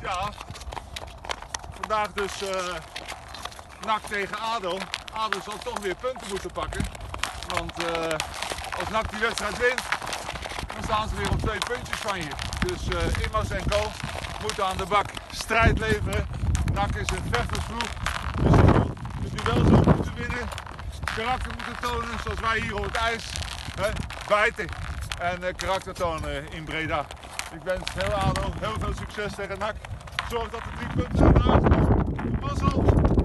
bokaal. Vandaag dus NAC tegen ADO. ADO zal toch weer punten moeten pakken. Want als NAC die wedstrijd wint, dan staan ze weer op 2 puntjes van je. Dus Immers en Co moeten aan de bak strijd leveren. NAC is een vechtersploeg. Dus de duels ook moeten winnen. Karakter moeten tonen zoals wij hier op het ijs. Bijten en karakter tonen in Breda. Ik wens heel ADO heel veel succes tegen NAC. Zorg dat de 3 punten zijn eruit. Mazzel!